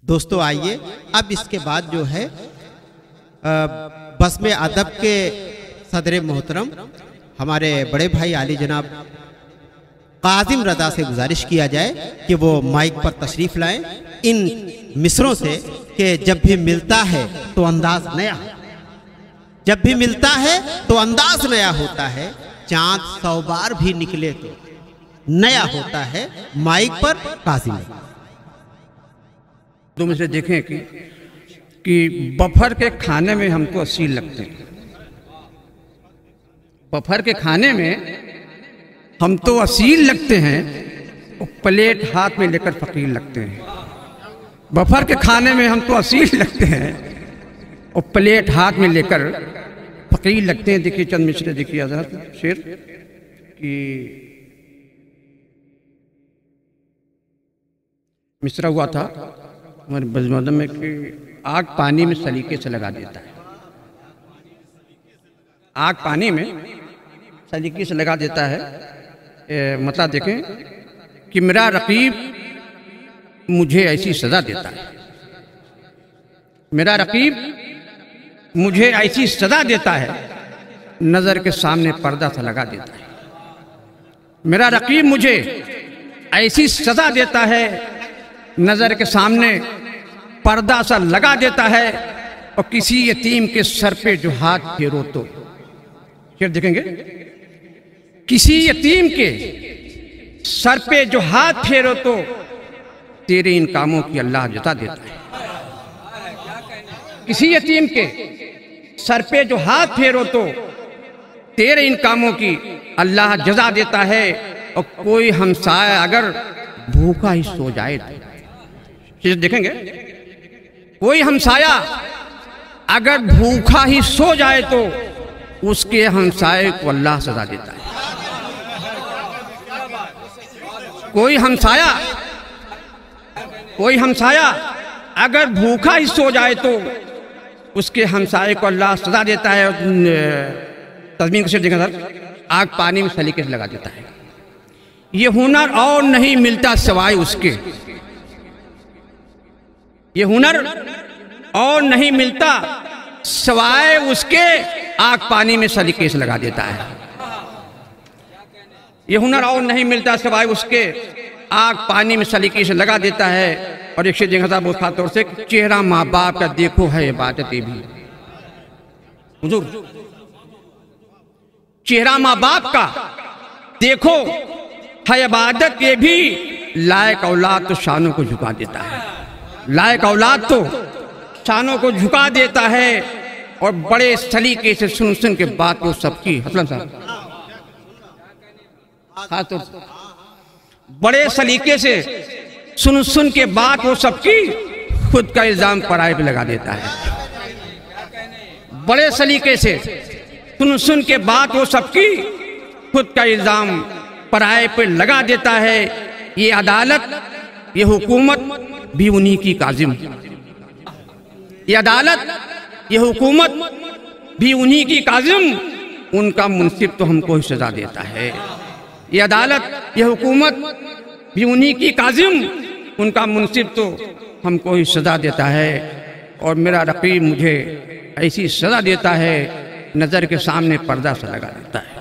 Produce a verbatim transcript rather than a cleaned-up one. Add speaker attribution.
Speaker 1: दोस्तों आइए अब इसके बाद जो है बस में अदब के सदर मोहतरम हमारे बड़े भाई आली जनाब काजिम रजा से गुजारिश किया जाए कि वो माइक पर तशरीफ लाएं इन मिसरों से कि जब भी मिलता है तो अंदाज नया, जब भी मिलता है तो अंदाज नया होता है, चांद सौ बार भी निकले तो नया होता है। माइक पर काजिम।
Speaker 2: तुम इसे देखें कि कि बफर के खाने में हमको असील लगते हैं, बफर के खाने में हम तो असील लगते हैं और प्लेट हाथ में लेकर फकीर लगते हैं। बफर के खाने में हम तो असील लगते हैं और प्लेट हाथ में लेकर फकीर लगते हैं। देखिए चंद मिश्रे देखिए हज़रत शेर कि मिसरा हुआ था हमारे बज़म में कि आग पानी में सलीके से लगा देता है, आग पानी में सलीके से लगा देता है। ए, मतलब देखें कि मेरा रकीब मुझे ऐसी सज़ा देता है, मेरा रकीब मुझे ऐसी सज़ा देता है, नज़र के सामने पर्दा सा लगा देता है। मेरा रकीब मुझे ऐसी सज़ा देता है, नज़र के सामने पर्दा सा लगा देता है। और किसी यतीम के सर पे जो हाथ फेरो तो, फिर देखेंगे, किसी यतीम के सर पे जो हाथ फेरो तो तेरे इन कामों की अल्लाह जता देता है। किसी यतीम के सर पे जो हाथ फेरो तो तेरे इन कामों की अल्लाह जजा देता है। और कोई हमसाया अगर भूखा ही सो जाए तो देखेंगे, कोई हमसाया अगर भूखा ही सो जाए तो उसके हमसाये को अल्लाह सजा देता है। कोई हमसाया कोई हमसाया अगर भूखा ही सो जाए तो उसके हमसाये को अल्लाह सजा देता है। तज़मीन से देखा सर, आग पानी में सलीके से लगा देता है। ये हुनर और नहीं मिलता सिवाय उसके, ये हुनर और नहीं मिलता सिवाय उसके, आग पानी में सलीके से लगा देता है। ये हुनर और नहीं मिलता सिवाय उसके, आग पानी में सलीके से लगा देता है। और एक शेर साहब उस खास तौर से, चेहरा माँ बाप का देखो है इबादतें भी, हुजूर चेहरा माँ बाप का देखो है इबादत ये भी, लायक औलाद तो शानों को झुका देता है, लायक औलाद तो शानों को झुका देता है। और बड़े सलीके से सुन सुन के बात वो सबकी, हसन साहब हाँ तो बड़े सलीके से सुन सुन के बात वो सबकी, खुद का इल्जाम पराये पे लगा देता है। बड़े सलीके से सुन सुन के बात वो सबकी, खुद का इल्जाम पराये पे लगा देता है। ये अदालत ये हुकूमत भी उन्हीं की काजिम, ये अदालत ये हुकूमत भी उन्हीं की काजिम, उनका मुंसिफ तो हमको ही सजा देता है। ये अदालत ये हुकूमत भी उन्हीं की काजिम, उनका मुंसिफ तो हमको ही सजा देता है। और मेरा रकीब मुझे ऐसी सजा देता है, नज़र के सामने पर्दा सा लगा देता है।